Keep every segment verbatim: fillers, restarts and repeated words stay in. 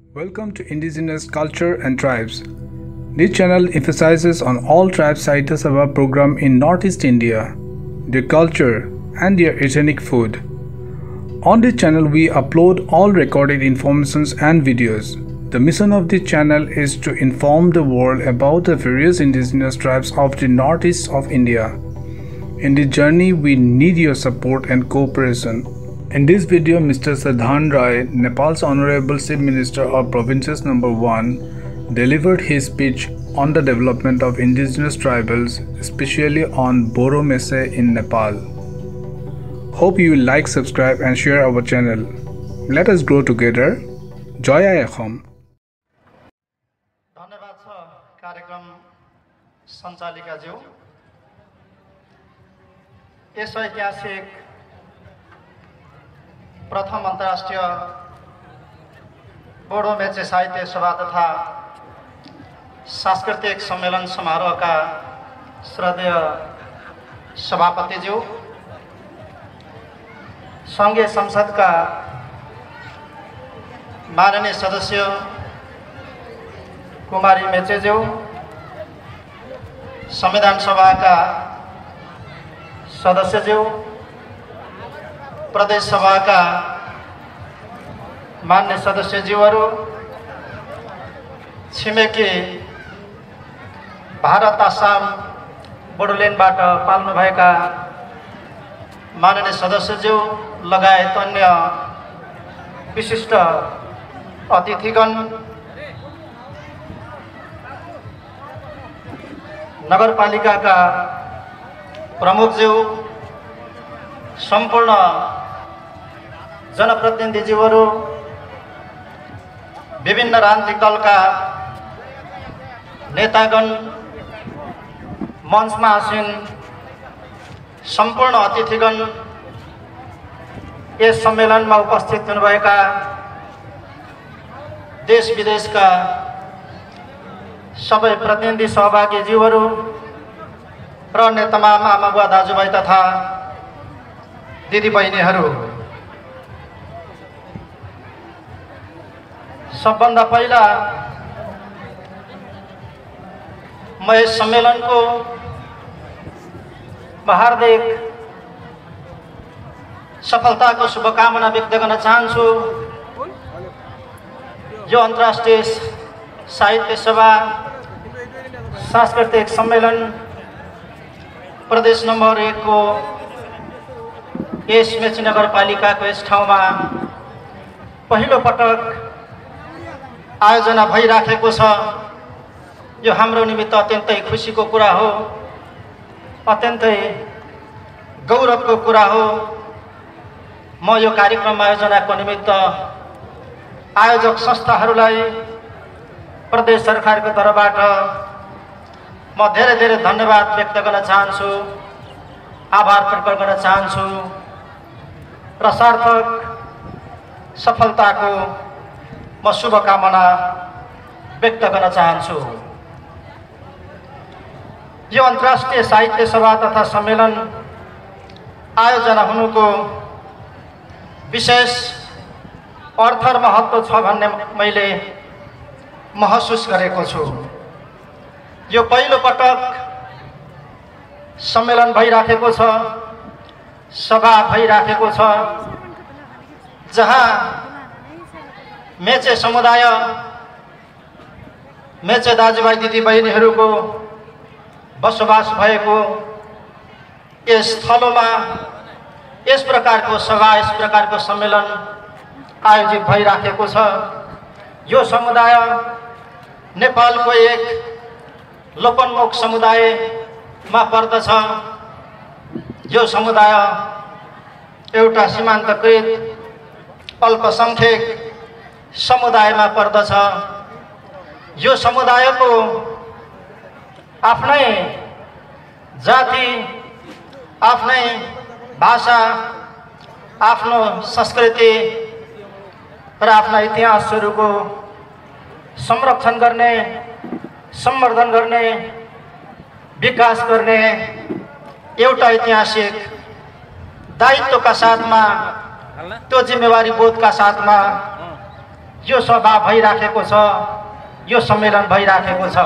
Welcome to Indigenous Culture and Tribes. This channel emphasizes on all tribe sites of our program in Northeast India, their culture and their ethnic food. On this channel we upload all recorded informations and videos. The mission of this channel is to inform the world about the various indigenous tribes of the northeast of India. In this journey we need your support and cooperation. In this video, Mister Sadhan Rai, Nepal's Honorable Chief Minister of Provinces Number one, delivered his speech on the development of indigenous tribals, especially on Boro Mese in Nepal. Hope you will like, subscribe and share our channel. Let us grow together. Joya Ekhom. धन्यवाद छ कार्यक्रम सञ्चालिका ज्यू। यस ऐतिहासिक प्रथम अन्तर्राष्ट्रिय बोडो मेचे साहित्य सभा तथा सांस्कृतिक सम्मेलन समारोहका श्रद्धेय सभापतिज्यू, संघीय संसदका माननीय सदस्य कुमारी मेचेज्यू, संविधान सभाका सदस्यज्यू, प्रदेश सभाका मान्य सदस्यज्यूहरू, छिमेकी भारत आसाम बोडोल्यान्डबाट पाल्नुभएका माननीय सदस्यज्यू लगायत अन्य विशिष्ट अतिथिगण, नगरपालिकाका प्रमुखज्यू, सम्पूर्ण जनप्रतिनिधिज्यूहरू, विभिन्न राजनीतिक दलका नेतागण, मञ्चमा आसीन सम्पूर्ण अतिथिगण, यस सम्मेलनमा उपस्थित हुनुभएका देश विदेशका सबै प्रतिनिधि सहभागी ज्यूहरू र अन्य तमाम आमा बुवा दाजुभाइ तथा दिदी बहिनीहरू, सबभन्दा पहिला म यस सम्मेलनको हार्दिक सफलताको शुभकामना व्यक्त गर्न चाहन्छु। यो अन्तर्राष्ट्रिय साहित्य सभा सांस्कृतिक सम्मेलन प्रदेश नम्बर एक को यस मेची नगरपालिकाको यस ठाउँमा पहिलो पटक आयोजना भइराखेको छ। यो हाम्रो निमित्त अत्यन्तै खुसीको कुरा हो, अत्यन्तै गौरवको कुरा हो। म यो कार्यक्रम आयोजनाको निमित्त आयोजक संस्थाहरूलाई प्रदेश सरकारको तर्फबाट म धेरै धेरै धन्यवाद व्यक्त गर्न चाहन्छु, आभार प्रकट गर्न चाहन्छु र सार्थक सफलताको म शुभकामना व्यक्त गर्न चाहन्छु। यो अन्तर्राष्ट्रिय साहित्य सभा तथा सम्मेलन आयोजना हुनुको विशेष अर्थ र महत्त्व छ भन्ने मैले महसुस गरेको छु। यो पहिलो पटक सम्मेलन भइराखेको छ, सभा भइराखेको छ, जहाँ मेचे समुदाय, मेचे दाजुभाइ दिदी बहिनीहरूको बसोबास भएको यस स्थलमा यस प्रकारको सभा, यस प्रकारको सम्मेलन आयोजित भइराखेको छ। यो समुदाय नेपालको एक लोकोन्मुख समुदायमा पर्दछ। यो समुदाय एउटा सीमान्तकृत अल्पसंख्यक समुदायमा पर्दछ। यो समुदायको आफ्नै जाति, आफ्नै भाषा, आफ्नो संस्कृति र आफ्ना इतिहासहरूको संरक्षण गर्ने, संवर्धन गर्ने, विकास गर्ने एउटा ऐतिहासिक दायित्वका साथमा, त्यो जिम्मेवारी बोधका साथमा यो सभा भइराखेको छ, यो सम्मेलन भइराखेको छ।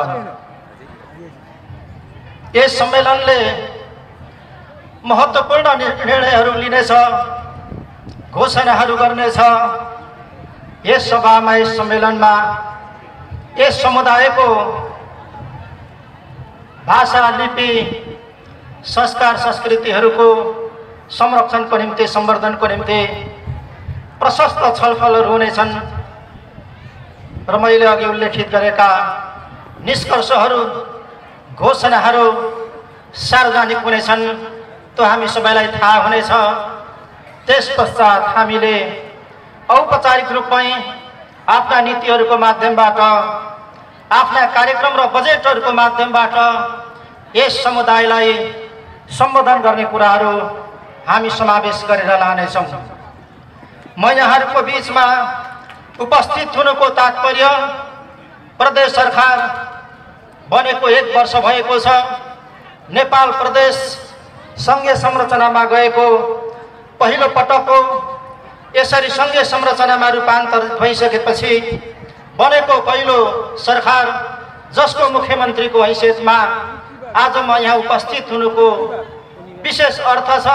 यस सम्मेलनले महत्त्वपूर्ण निर्णयहरू लिनेछ, घोषणाहरू गर्नेछ। यस सभामा, यस सम्मेलनमा यस समुदायको भाषा, लिपि, संस्कार, संस्कृतिहरूको संरक्षणको निम्ति, सम्वर्धनको निम्ति प्रशस्त छलफलहरू हुनेछन् र मैले अघि उल्लेखित गरेका निष्कर्षहरू, घोषणाहरू सार्वजनिक हुनेछन्। त्यो हामी सबैलाई थाहा हुनेछ। त्यसपश्चात हामीले औपचारिक रूपमै आफ्ना नीतिहरूको माध्यमबाट, आफ्ना कार्यक्रम र बजेटहरूको माध्यमबाट यस समुदायलाई सम्बोधन गर्ने कुराहरू हामी समावेश गरेर लानेछौँ। म यहाँहरूको बीचमा उपस्थित हुनुको तात्पर्य प्रदेश सरकार बनेको एक वर्ष भएको छ। नेपाल प्रदेश सङ्घीय संरचनामा गएको पहिलो पटक हो। यसरी सङ्घीय संरचनामा रूपान्तरित भइसकेपछि बनेको पहिलो सरकार, जसको मुख्यमन्त्रीको हैसियतमा आज म यहाँ उपस्थित हुनुको विशेष अर्थ छ।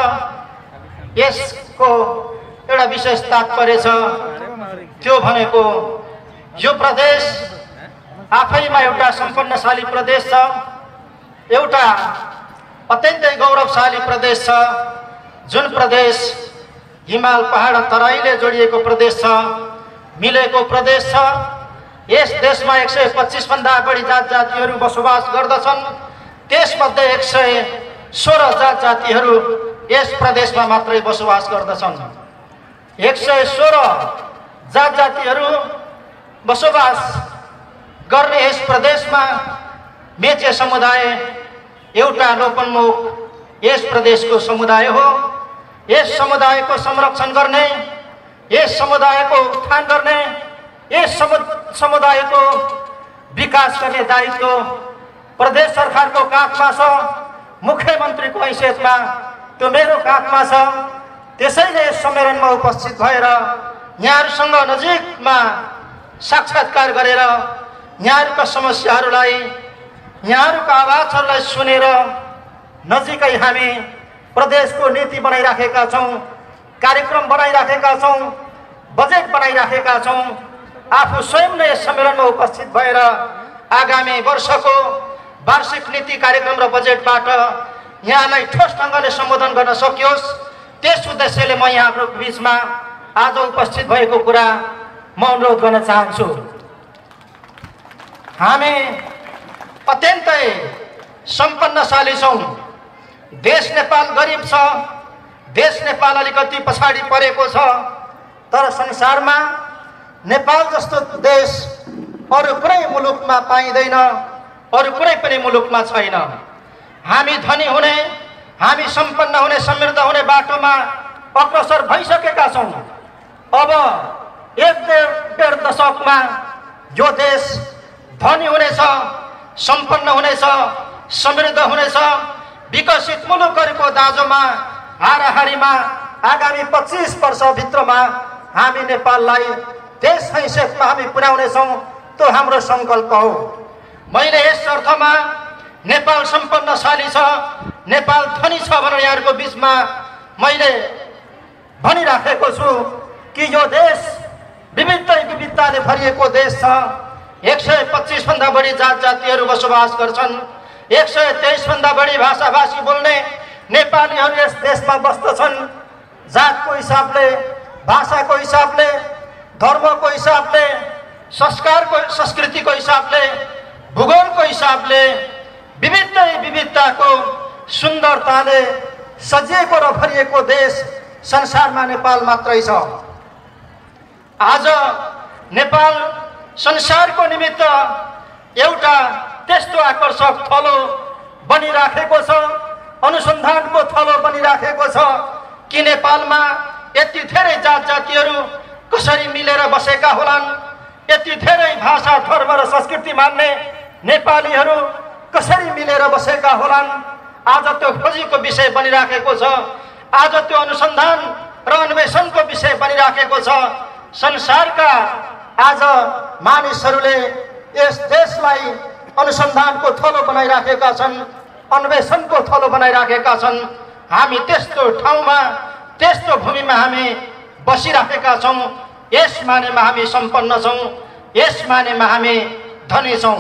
यसको एउटा विशेष तात्पर्य छ, त्यो भनेको यो प्रदेश आफैमा एउटा सम्पन्नशाली प्रदेश छ, एउटा अत्यन्तै गौरवशाली प्रदेश छ, जुन प्रदेश हिमाल पहाड तराईले जोडिएको प्रदेश छ, मिलेको प्रदेश छ। यस देशमा एक सय पच्चीस भन्दा बढी जात जातिहरू बसोबास गर्दछन्। त्यसमध्ये एक सय सोह्र जात जातिहरू यस प्रदेशमा मात्रै बसोबास गर्दछन्। एक सय सोह्र जात जातिहरू बसोबास गर्ने यस प्रदेशमा मेचे समुदाय एउटा लोपोन्मुख यस प्रदेशको समुदाय हो। यस समुदायको संरक्षण गर्ने, यस समुदायको उत्थान गर्ने, यस समुदायको विकास गर्ने दायित्व प्रदेश सरकारको काखमा छ। मुख्यमन्त्रीको हैसियतमा त्यो मेरो काखमा छ। त्यसैले यस सम्मेलनमा उपस्थित भएर यहाँहरूसँग नजिकमा साक्षात्कार गरेर यहाँहरूका समस्याहरूलाई, यहाँहरूका आवाजहरूलाई सुनेर नजिकै हामी प्रदेशको नीति बनाइराखेका छौँ, कार्यक्रम बनाइराखेका छौँ, बजेट बनाइराखेका छौँ। आफू स्वयं नै यस सम्मेलनमा उपस्थित भएर आगामी वर्षको वार्षिक नीति, कार्यक्रम र बजेटबाट यहाँलाई ठोस ढङ्गले सम्बोधन गर्न सकियोस्, त्यस उद्देश्यले म यहाँको बिचमा आज उपस्थित भएको कुरा म अनुरोध गर्न चाहन्छु। हामी अत्यन्तै सम्पन्नशाली छौँ। देश नेपाल गरिब छ, देश नेपाल अलिकति पछाडि परेको छ, तर संसारमा नेपाल जस्तो देश अरू कुनै मुलुकमा पाइँदैन, अरू कुनै पनि मुलुकमा छैन। हामी धनी हुने, हामी सम्पन्न हुने, समृद्ध हुने बाटोमा अग्रसर भइसकेका छौँ। अब एक डेढ डेढ दशकमा यो देश धनी हुनेछ, सम्पन्न हुनेछ, समृद्ध हुनेछ। विकसित मुलुकहरूको दाँजोमा, हाराहारीमा आगामी पच्चिस वर्षभित्रमा हामी नेपाललाई देश हैसियतमा हामी पुर्याउनेछौँ। त्यो हाम्रो सङ्कल्प हो। मैले यस अर्थमा नेपाल सम्पन्नशाली छ, नेपाल धनी छ भनेर यहाँहरूको बिचमा मैले भनिराखेको छु कि यो देश विविधै विविधताले भरिएको देश छ। एक सय पच्चिस भन्दा बढी जात जातिहरू बसोबास गर्छन्। एक सय तेइस भन्दा बढी भाषाभाषी बोल्ने नेपालीहरू यस देशमा बस्दछन्। जातको हिसाबले, भाषाको हिसाबले, धर्मको हिसाबले, संस्कारको संस्कृतिको हिसाबले, भूगोलको हिसाबले विविधै विविधताको सुन्दरताले सजिएको र भरिएको देश संसारमा नेपाल मात्रै छ। आज नेपाल संसारको निमित्त एउटा त्यस्तो आकर्षक थलो बनिराखेको छ, अनुसन्धानको थलो बनिराखेको छ कि नेपालमा यति धेरै जात जातिहरू कसरी मिलेर बसेका होलान्, यति धेरै भाषा, धर्म र संस्कृति मान्ने नेपालीहरू कसरी मिलेर बसेका होलान्। आज त्यो खोजीको विषय बनिराखेको छ। आज त्यो अनुसन्धान र अन्वेषणको विषय बनिराखेको छ। संसारका आज मानिसहरूले यस देशलाई अनुसन्धानको थलो बनाइराखेका छन्, अन्वेषणको थलो बनाइराखेका छन्। हामी त्यस्तो ठाउँमा त्यस्तो भूमिमा हामी बसिराखेका छौँ। यस मानेमा हामी सम्पन्न छौँ, यस मानेमा हामी धनी छौँ।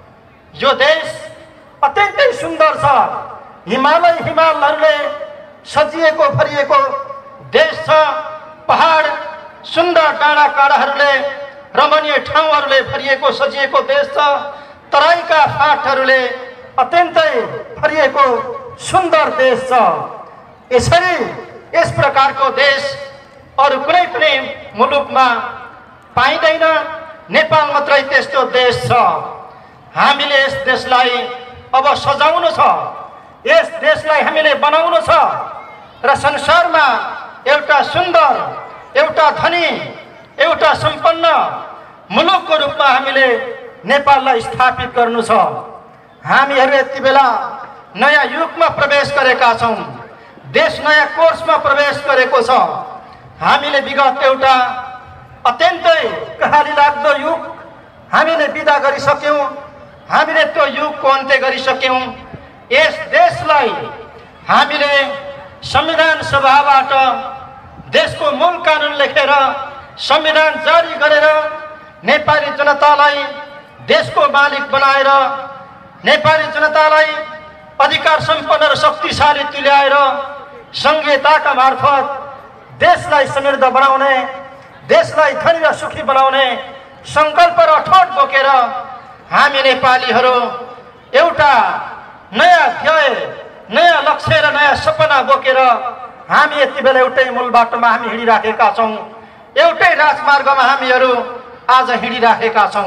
यो देश अत्यन्तै सुन्दर छ। हिमालय हिमालहरूले सजिएको भरिएको देश छ। पहाड सुन्दर डाँडा काँडाहरूले रमणीय ठाउँहरूले भरिएको सजिएको देश छ। तराईका फाँटहरूले अत्यन्तै भरिएको सुन्दर देश छ। यसरी यस प्रकारको देश अरू कुनै पनि मुलुकमा पाइँदैन। नेपाल मात्रै त्यस्तो देश छ। हामीले यस देशलाई अब सजाउनु छ, यस देशलाई हामीले बनाउनु छ र संसारमा एउटा सुन्दर, एउटा धनी, एउटा सम्पन्न मुलुकको रूपमा हामीले नेपाललाई स्थापित गर्नु छ। हामीहरू यति बेला नयाँ युगमा प्रवेश गरेका छौँ। देश नयाँ कोर्समा प्रवेश गरेको छ। हामीले विगत एउटा अत्यन्तै कहाली लाग्दो युग हामीले बिदा गरिसक्यौँ। हामीले त्यो युगको अन्त्य गरिसक्यौँ। यस देशलाई हामीले संविधान सभाबाट देशको मूल कानुन लेखेर संविधान जारी गरेर नेपाली जनतालाई देशको मालिक बनाएर नेपाली जनतालाई अधिकार सम्पन्न र शक्तिशाली तुल्याएर संहिताका मार्फत देशलाई समृद्ध बनाउने, देशलाई धनी र सुखी बनाउने सङ्कल्प र अठोट बोकेर हामी नेपालीहरू एउटा नयाँ ध्येय, नयाँ लक्ष्य र नयाँ सपना बोकेर हामी यति बेला एउटै मूल बाटोमा हामी हिँडिराखेका छौँ। एउटै राजमार्गमा हामीहरू आज हिँडिराखेका छौँ।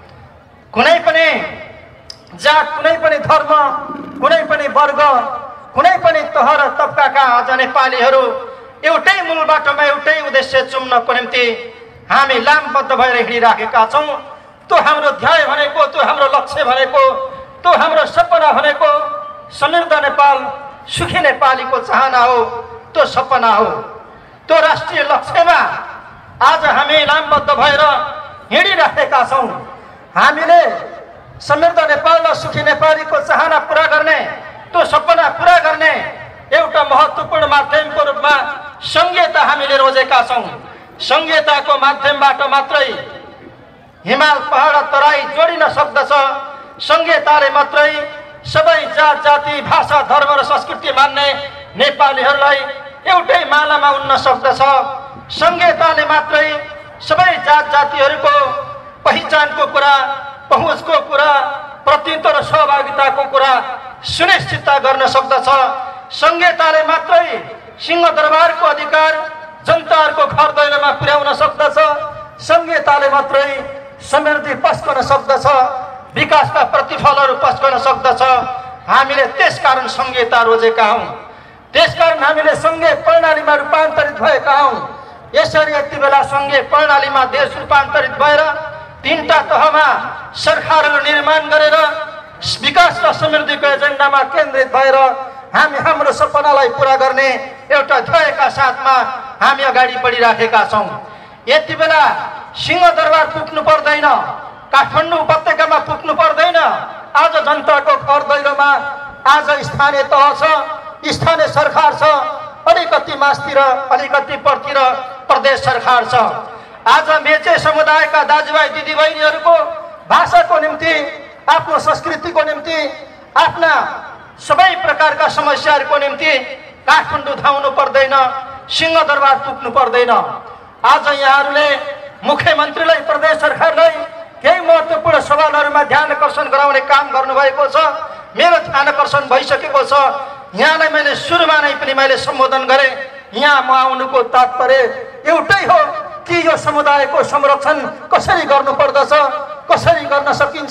कुनै पनि जात, कुनै पनि धर्म, कुनै पनि वर्ग, कुनै पनि तह र तबकाका आज नेपालीहरू एउटै मूल बाटोमा एउटै उद्देश्य चुम्नको निम्ति हामी लामबद्ध भएर हिँडिराखेका छौँ। त्यो हाम्रो ध्येय भनेको, त्यो हाम्रो लक्ष्य भनेको, त्यो हाम्रो सपना भनेको समृद्ध नेपाल, सुखी नेपालीको चाहना हो। त्यो सपना हो। त्यो राष्ट्रिय लक्ष्यमा आज हामी लामबद्ध भएर हिँडिराखेका छौँ। हामीले समृद्ध नेपाल र सुखी नेपालीको चाहना पुरा गर्ने, त्यो सपना पुरा गर्ने एउटा महत्त्वपूर्ण माध्यमको रूपमा संहिता हामीले रोजेका छौँ। संहिताको माध्यमबाट मात्रै हिमाल, पहाड, तराई जोडिन सक्दछ। संहिताले मात्रै सबै जात जाति, भाषा, धर्म र संस्कृति मान्ने नेपालीहरूलाई एउटै मालामा उन्न सक्दछ। संहिताले मात्रै सबै जात जातिहरूको पहिचानको कुरा, पहुँचको कुरा, प्रतिनिधित्व र सहभागिताको कुरा सुनिश्चित गर्न सक्दछ। संहिताले मात्रै सिंहदरबारको अधिकार जनताहरूको घर दैलोमा पुर्याउन सक्दछ। संहिताले मात्रै समृद्धि पस्कन सक्दछ, विकासका प्रतिफलहरू पस्कन सक्दछ। हामीले त्यसकारण संहिता रोजेका हौँ। त्यसकारण हामीले सङ्घीय प्रणालीमा रूपान्तरित भएका हौँ। यसरी यति बेला सङ्घीय प्रणालीमा देश रूपान्तरित भएर तीनटा तहमा सरकारहरू निर्माण गरेर विकास र समृद्धिको एजेन्डामा केन्द्रित भएर हामी हाम्रो सपनालाई पुरा गर्ने एउटा ध्येयका साथमा हामी अगाडि बढिराखेका छौँ। यति बेला सिंहदरबार पुग्नु पर्दैन, काठमाडौँ उपत्यकामा पुग्नु पर्दैन। आज जनताको घर दैलोमा आज स्थानीय तह छ, स्थानीय सरकार छ, अलिकति मास्तिर अलिकति परतिर प्रदेश सरकार छ। आज मेचे समुदायका दाजुभाइ दिदीबहिनीहरूको भाषाको निम्ति, आफ्नो संस्कृतिको निम्ति, आफ्ना सबै प्रकारका समस्याहरूको निम्ति काठमाडौँ धाउनु पर्दैन, सिंहदरबार पुग्नु पर्दैन। आज यहाँहरूले मुख्यमन्त्रीलाई, प्रदेश सरकारलाई केही महत्त्वपूर्ण सवालहरूमा ध्यान आकर्षण गराउने काम गर्नुभएको छ। मेरो ध्यान आकर्षण भइसकेको छ। यहाँलाई मैले सुरुमा नै पनि मैले सम्बोधन गरेँ। यहाँ म आउनुको तात्पर्य एउटै हो कि यो समुदायको संरक्षण कसरी गर्नुपर्दछ, कसरी गर्न सकिन्छ,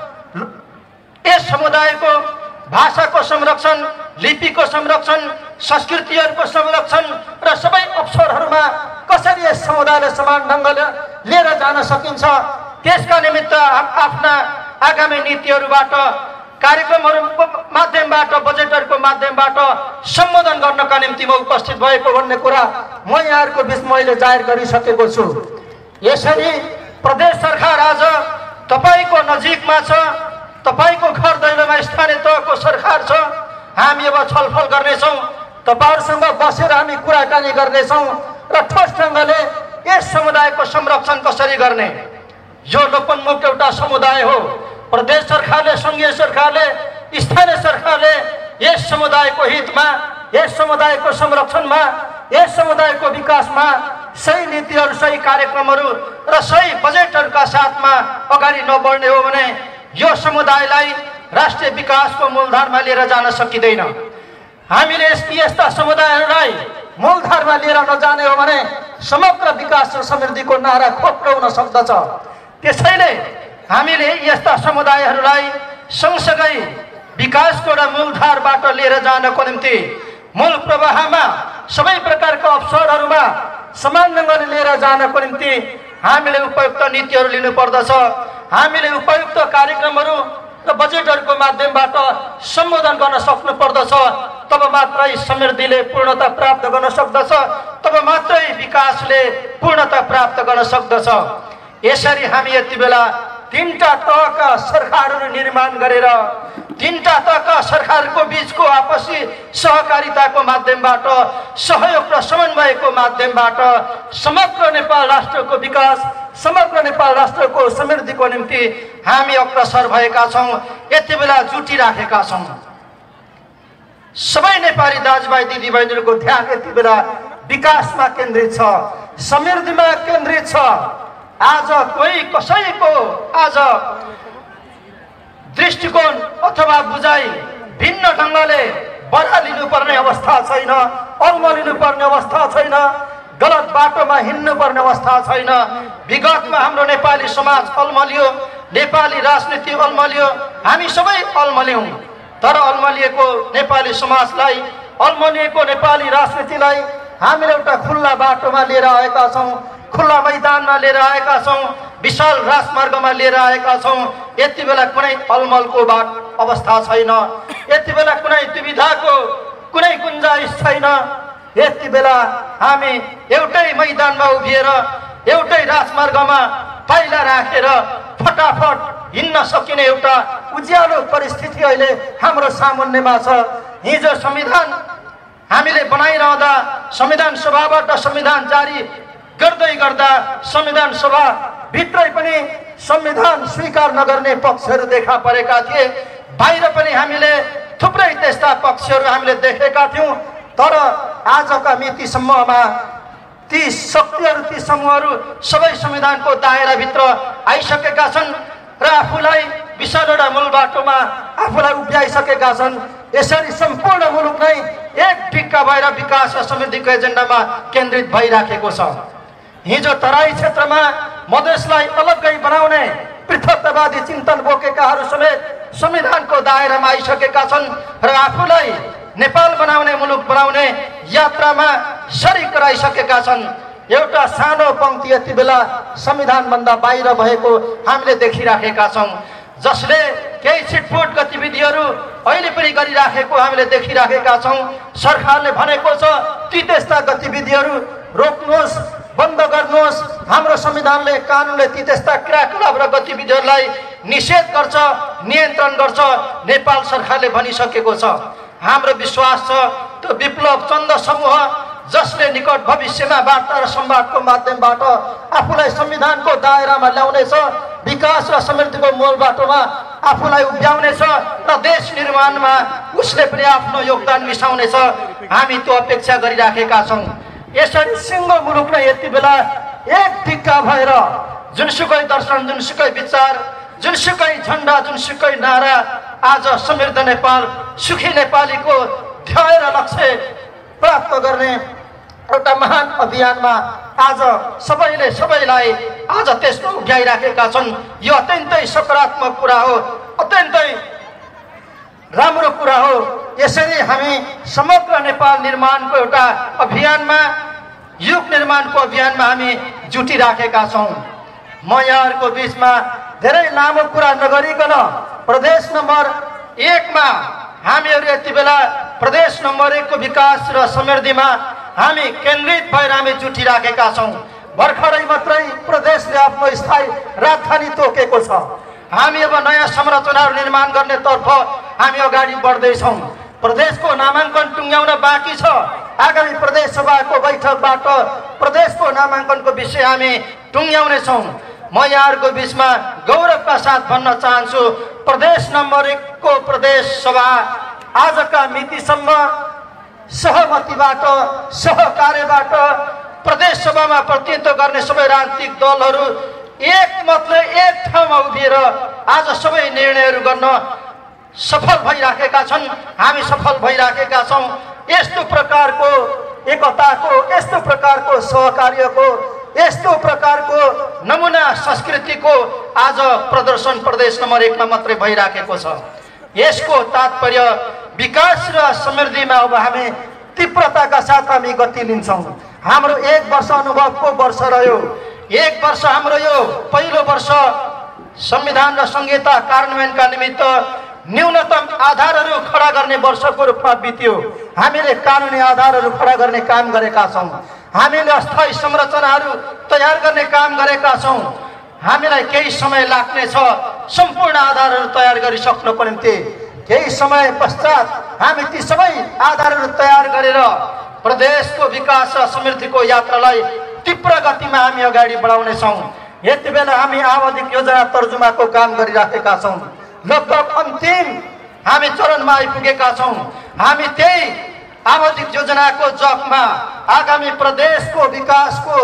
यस समुदायको भाषाको संरक्षण, लिपिको संरक्षण, संस्कृतिहरूको संरक्षण र सबै अवसरहरूमा कसरी यस समुदायले समान ढङ्गले लिएर जान सकिन्छ, त्यसका निमित्त आफ्ना आगामी नीतिहरूबाट, कार्यक्रमहरूको माध्यमबाट, बजेटहरूको माध्यमबाट सम्बोधन गर्नका निम्ति म उपस्थित भएको भन्ने कुरा म यहाँहरूको बिचमा मैले जाहेर गरिसकेको छु। यसरी प्रदेश सरकार आज तपाईको नजिकमा छ, तपाईको घर दैलोमा स्थानीय तहको सरकार छ। हामी अब छलफल गर्नेछौँ, तपाईहरुसँग बसेर हामी कुराकानी गर्नेछौँ र ठोस ढंगले यस समुदायको संरक्षण कसरी गर्ने। यो लोकन्मुक्त एउटा समुदाय हो। प्रदेश सरकारले, संघीय सरकारले, स्थानीय सरकारले यस समुदायको हितमा, यस समुदायको संरक्षणमा, यस समुदायको विकासमा सही नीतिहरू, सही कार्यक्रमहरू र सही बजेटहरूका साथमा अगाडि नबढ्ने हो भने यो समुदायलाई राष्ट्रिय विकासको मूलधारमा लिएर जान सकिँदैन। हामीले यस्ता समुदायहरूलाई मूलधारमा लिएर नजाने हो भने समग्र विकास र समृद्धिको नारा खोक्रो हुन सक्दछ। त्यसैले हामीले यस्ता समुदायहरूलाई सँगसँगै विकासको र मूलधारबाट लिएर जानको निम्ति मूल प्रवाहमा सबै प्रकारका अवसरहरूमा समान ढंगले लिएर जानको निम्ति हामीले उपयुक्त नीतिहरू लिनुपर्दछ। हामीले उपयुक्त कार्यक्रमहरू र बजेटहरूको माध्यमबाट सम्बोधन गर्न सक्नु पर्दछ। तब मात्रै समृद्धिले पूर्णता प्राप्त गर्न सक्दछ, तब मात्रै विकासले पूर्णता प्राप्त गर्न सक्दछ। यसरी हामी यति बेला तीनटा तहका सरकारहरू निर्माण गरेर तीनटा तहका सरकारको बीचको आपसी सहकारिताको माध्यमबाट, सहयोग र समन्वयको माध्यमबाट समग्र नेपाल राष्ट्रको विकास, समग्र नेपाल राष्ट्रको समृद्धिको निम्ति हामी अग्रसर भएका छौँ। यति बेला जुटिराखेका छौँ। सबै नेपाली दाजुभाइ दिदीबहिनीहरूको ध्यान यति बेला विकासमा केन्द्रित छ, समृद्धिमा केन्द्रित छ। आज कोही कसैको आज दृष्टिकोण अथवा बुझाइ भिन्न ढंगले बढा लिनुपर्ने अवस्था छैन, अल्मलिनुपर्ने अवस्था छैन, गलत बाटोमा हिँड्नुपर्ने अवस्था छैन। विगतमा हाम्रो नेपाली समाज अल्मलियो, नेपाली राजनीति अल्मलियो, हामी सबै अल्मल्यौँ। तर अल्मलिएको नेपाली समाजलाई, अल्मलिएको नेपाली राजनीतिलाई हामीले एउटा खुल्ला बाटोमा लिएर आएका छौँ, खुल्ला मैदानमा लिएर आएका छौँ, विशाल राजमार्गमा लिएर आएका छौँ। यति बेला कुनै अलमलको बाट अवस्था छैन, यति बेला कुनै दुविधाको कुनै गुन्जाइस छैन। यति बेला हामी एउटै मैदानमा उभिएर एउटै राजमार्गमा पाइला राखेर फटाफट हिँड्न सकिने एउटा उज्यालो परिस्थिति अहिले हाम्रो सामुन्नेमा छ। हिजो संविधान हामीले बनाइरहँदा संविधान सभाबाट संविधान जारी गर्दै गर्दा संविधान सभा भित्रै पनि संविधान स्वीकार नगर्ने पक्षहरू देखा परेका थिए। बाहिर पनि हामीले थुप्रै त्यस्ता पक्षहरू हामीले देखेका थियौँ। तर आजका मितिसम्ममा ती शक्तिहरू, ती समूहहरू सबै संविधानको दायराभित्र आइसकेका छन् र आफूलाई विशालवटा मूल बाटोमा आफूलाई उभ्याइसकेका छन्। यसरी सम्पूर्ण मुलुक नै एक टिक्का भएर विकास र समृद्धिको एजेन्डामा केन्द्रित भइराखेको छ। हिजो तराई क्षेत्रमा मधेसलाई अलग्गै बनाउने पृथकतावादी चिन्तन बोकेकाहरू समेत संविधानको दायरामा आइसकेका छन् र आफूलाई नेपाल बनाउने, मुलुक बनाउने यात्रामा सरिक गराइसकेका छन्। एउटा सानो पंक्ति यति बेला संविधानभन्दा बाहिर भएको हामीले देखिराखेका छौँ, जसले केही छिटफुट गतिविधिहरू अहिले पनि गरिराखेको हामीले देखिराखेका छौँ। सरकारले भनेको छ ती त्यस्ता गतिविधिहरू रोक्नुहोस्, बन्द गर्नुहोस्। हाम्रो संविधानले, कानुनले ती त्यस्ता क्रियाकलाप र गतिविधिहरूलाई निषेध गर्छ, नियन्त्रण गर्छ। नेपाल सरकारले भनिसकेको छ। हाम्रो विश्वास छ त्यो विप्लव चन्द समूह जसले निकट भविष्यमा वार्ता र संवादको माध्यमबाट आफूलाई संविधानको दायरामा ल्याउनेछ, विकास र समृद्धिको मूल बाटोमा आफूलाई उभ्याउनेछ र देश निर्माणमा उसले पनि आफ्नो योगदान मिसाउनेछ। हामी त्यो अपेक्षा गरिराखेका छौँ। यसरी सिङ्गो मुलुक नै यति बेला एक टिक्का भएर जुनसुकै दर्शन, जुनसुकै विचार, जुनसुकै झन्डा, जुनसुकै नारा आज समृद्ध नेपाल, सुखी नेपालीको ध्येय र लक्ष्य प्राप्त गर्ने एउटा महान अभियानमा आज सबैले सबैलाई आज त्यसमा उभ्याइराखेका छन्। यो अत्यन्तै सकारात्मक कुरा हो, अत्यन्तै राम्रो कुरा हो। यसरी हामी समग्र नेपाल निर्माणको एउटा अभियानमा, युग निर्माणको अभियानमा हामी जुटिराखेका छौँ। म यहाँहरूको बिचमा धेरै लामो कुरा नगरिकन प्रदेश नम्बर एकमा हामीहरू यति बेला प्रदेश नम्बर एकको विकास र समृद्धिमा हामी केन्द्रित भएर हामी जुटिराखेका छौँ। भर्खरै मात्रै प्रदेशले आफ्नो स्थायी राजधानी तोकेको छ। हामी अब नयाँ संरचनाहरू निर्माण गर्नेतर्फ हामी अगाडि बढ्दैछौँ। प्रदेशको नामाङ्कन टुङ्ग्याउन बाँकी छ। आगामी प्रदेश सभाको बैठकबाट प्रदेशको नामाङ्कनको विषय हामी टुङ्ग्याउनेछौँ। म यहाँहरूको बिचमा गौरवका साथ भन्न चाहन्छु, प्रदेश नम्बर एकको प्रदेश सभा आजका मितिसम्म सहमतिबाट सहकार्यबाट प्रदेश सभामा प्रतिनिधित्व गर्ने सबै राजनीतिक दलहरू एक मतले एक ठाउँमा उभिएर आज सबै निर्णयहरू गर्न सफल भइराखेका छन्। हामी सफल भइराखेका छौँ। यस्तो प्रकारको एकताको, यस्तो प्रकारको सहकार्यको, यस्तो प्रकारको नमुना संस्कृतिको आज प्रदर्शन प्रदेश नम्बर एकमा मात्रै भइराखेको छ। यसको तात्पर्य विकास र समृद्धिमा अब हामी तीव्रताका साथ हामी गति लिन्छौँ। हाम्रो एक वर्ष अनुभवको वर्ष रह्यो। एक वर्ष हाम्रो यो पहिलो वर्ष संविधान र संहिता कार्यान्वयनका निमित्त न्यूनतम आधारहरू खडा गर्ने वर्षको रूपमा बित्यो। हामीले कानुनी आधारहरू खडा गर्ने काम गरेका छौँ। हामीले अस्थायी संरचनाहरू तयार गर्ने काम गरेका छौँ। हामीलाई केही समय लाग्नेछ सम्पूर्ण आधारहरू तयार गरिसक्नको निम्ति। केही समय पश्चात हामी ती सबै आधारहरू तयार गरेर प्रदेशको विकास र समृद्धिको यात्रालाई तीव्र गतिमा हामी अगाडि बढाउनेछौँ। यति बेला हामी आवधिक योजना तर्जुमाको काम गरिराखेका छौँ। लगभग अन्तिम हामी चरणमा आइपुगेका छौँ। हामी त्यही आवधिक योजनाको जगमा आगामी प्रदेशको विकासको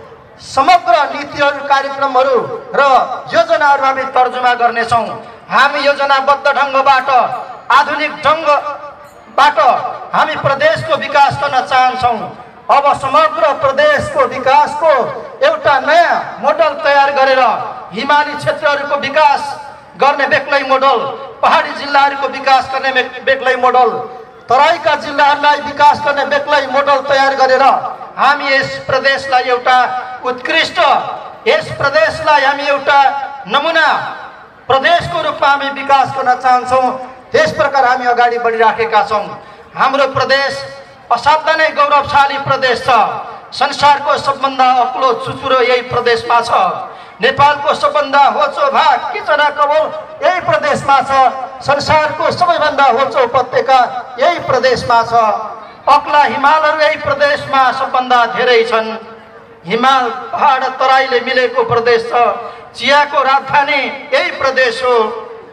समग्र नीतिहरू, कार्यक्रमहरू र योजनाहरू हामी तर्जुमा गर्नेछौँ। हामी योजनाबद्ध ढङ्गबाट, आधुनिक ढङ्गबाट हामी प्रदेशको विकास गर्न चाहन्छौँ। अब समग्र प्रदेशको विकासको एउटा नयाँ मोडल तयार गरेर हिमाली क्षेत्रहरूको विकास गर्ने बेग्लै मोडल, पहाडी जिल्लाहरूको विकास गर्ने बेग्लै मोडल, तराईका जिल्लाहरूलाई विकास गर्ने बेग्लै मोडल तयार गरेर हामी यस प्रदेशलाई एउटा उत्कृष्ट, यस प्रदेशलाई हामी एउटा नमुना प्रदेशको रूपमा हामी विकास गर्न चाहन्छौँ। त्यस प्रकार हामी अगाडि बढिराखेका छौँ। हाम्रो प्रदेश असाध्यै नै गौरवशाली प्रदेश छ। संसारको सबभन्दा अग्लो चुचुरो यही प्रदेशमा छ। नेपालको सबभन्दा होचो भाग किचना कवल यही प्रदेशमा छ। संसारको सबैभन्दा होचो उपत्यका यही प्रदेशमा छ। अग्ला हिमालहरू यही प्रदेशमा सबभन्दा धेरै छन्। हिमाल, पहाड, तराईले मिलेको प्रदेश छ। चियाको राजधानी यही प्रदेश हो।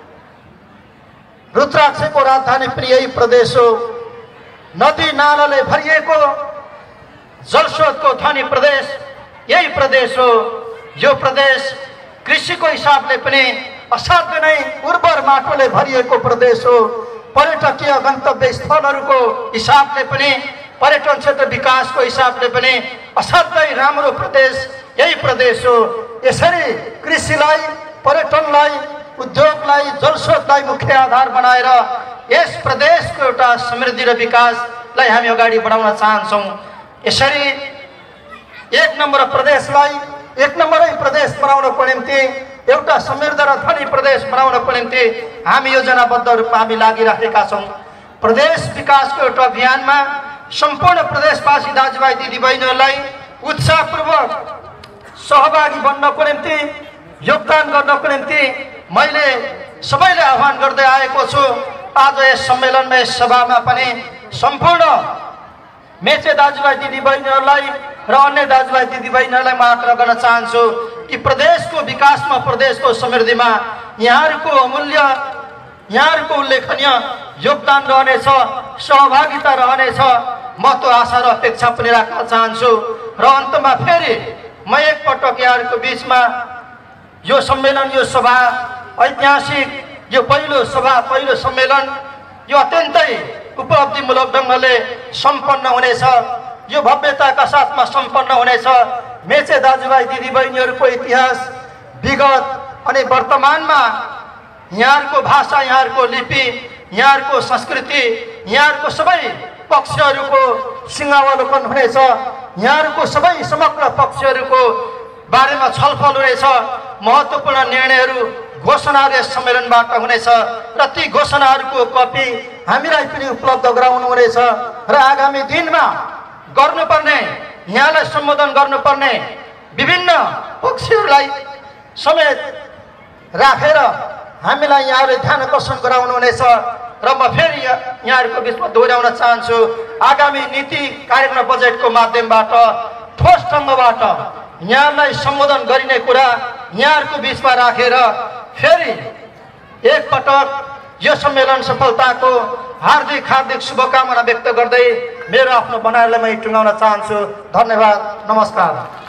रुद्राक्षको राजधानी पनि यही प्रदेश हो। नदी नालाले भरिएको जलस्रोतको धनी प्रदेश यही प्रदेश हो। यो प्रदेश कृषिको हिसाबले पनि असाध्य नै उर्वर माटोले भरिएको प्रदेश हो। पर्यटकीय गन्तव्य स्थलहरूको हिसाबले पनि, पर्यटन क्षेत्र विकासको हिसाबले पनि असाध्यै राम्रो प्रदेश यही प्रदेश हो। यसरी कृषिलाई, पर्यटनलाई, उद्योगलाई, जलस्रोतलाई मुख्य आधार बनाएर यस प्रदेशको एउटा समृद्धि र विकासलाई हामी अगाडि बढाउन चाहन्छौँ। यसरी एक नम्बर प्रदेशलाई एक नम्बरै प्रदेश बनाउनको निम्ति, एउटा समृद्ध र धनी प्रदेश बनाउनको निम्ति हामी योजनाबद्ध रूपमा हामी लागिराखेका छौँ। प्रदेश विकासको एउटा अभियानमा सम्पूर्ण प्रदेशवासी दाजुभाइ दिदीबहिनीहरूलाई उत्साहपूर्वक सहभागी बन्नको निम्ति, योगदान गर्नको निम्ति मैले सबैले आह्वान गर्दै आएको छु। आज यस सम्मेलनमा, यस सभामा पनि सम्पूर्ण मेचे दाजुभाइ दिदीबहिनीहरूलाई र अन्य दाजुभाइ दिदीबहिनीहरूलाई म आग्रह गर्न चाहन्छु कि प्रदेशको विकासमा, प्रदेशको समृद्धिमा यहाँहरूको अमूल्य, यहाँहरूको उल्लेखनीय योगदान रहनेछ, सहभागिता रहनेछ। म त्यो आशा र अपेक्षा पनि राख्न चाहन्छु। र अन्तमा फेरि म एकपटक यहाँहरूको बिचमा यो सम्मेलन, यो सभा ऐतिहासिक, यो पहिलो सभा, पहिलो सम्मेलन यो अत्यन्तै उपलब्धिमूलक ढङ्गले सम्पन्न हुनेछ। यो भव्यताका साथमा सम्पन्न हुनेछ। मेचे दाजुभाइ दिदीबहिनीहरूको इतिहास, विगत अनि वर्तमानमा यहाँहरूको भाषा, यहाँहरूको लिपि, यहाँहरूको संस्कृति, यहाँहरूको सबै पक्षहरूको सिंहावलोकन हुनेछ। यहाँहरूको सबै समग्र पक्षहरूको बारेमा छलफल हुनेछ। महत्त्वपूर्ण निर्णयहरू, घोषणाहरू यस सम्मेलनबाट हुनेछ र ती घोषणाहरूको कपी हामीलाई पनि उपलब्ध गराउनु हुनेछ। र आगामी दिनमा गर्नुपर्ने, यहाँलाई सम्बोधन गर्नुपर्ने विभिन्न पक्षहरूलाई समेत राखेर हामीलाई यहाँहरूले ध्यान आकर्षण गराउनुहुनेछ र म फेरि यहाँहरूको बिचमा दोहोऱ्याउन चाहन्छु आगामी नीति कार्यक्रम बजेटको माध्यमबाट ठोस ढङ्गबाट यहाँलाई सम्बोधन गरिने कुरा यहाँहरूको बिचमा राखेर फेरि एकपटक यो सम्मेलन सफलताको हार्दिक हार्दिक शुभकामना व्यक्त गर्दै मेरो आफ्नो बनाएरलाई म टुङ्गाउन चाहन्छु। धन्यवाद, नमस्कार।